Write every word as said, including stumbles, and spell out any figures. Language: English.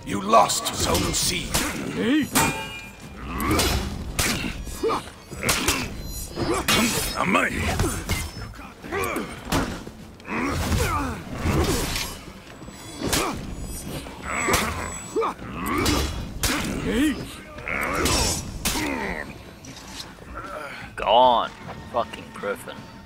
You lost Zone C. Amai. Gone. Fucking Gryphon.